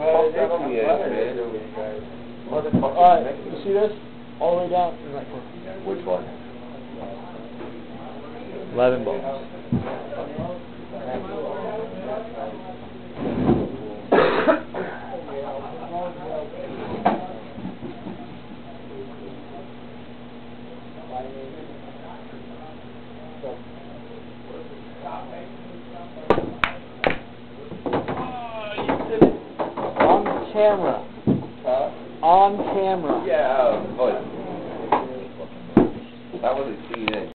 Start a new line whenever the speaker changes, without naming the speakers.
Alright, you see this? All the way down.
Which one?
11 balls.
On camera.
Huh?
On camera.
Yeah, but that was a CNN.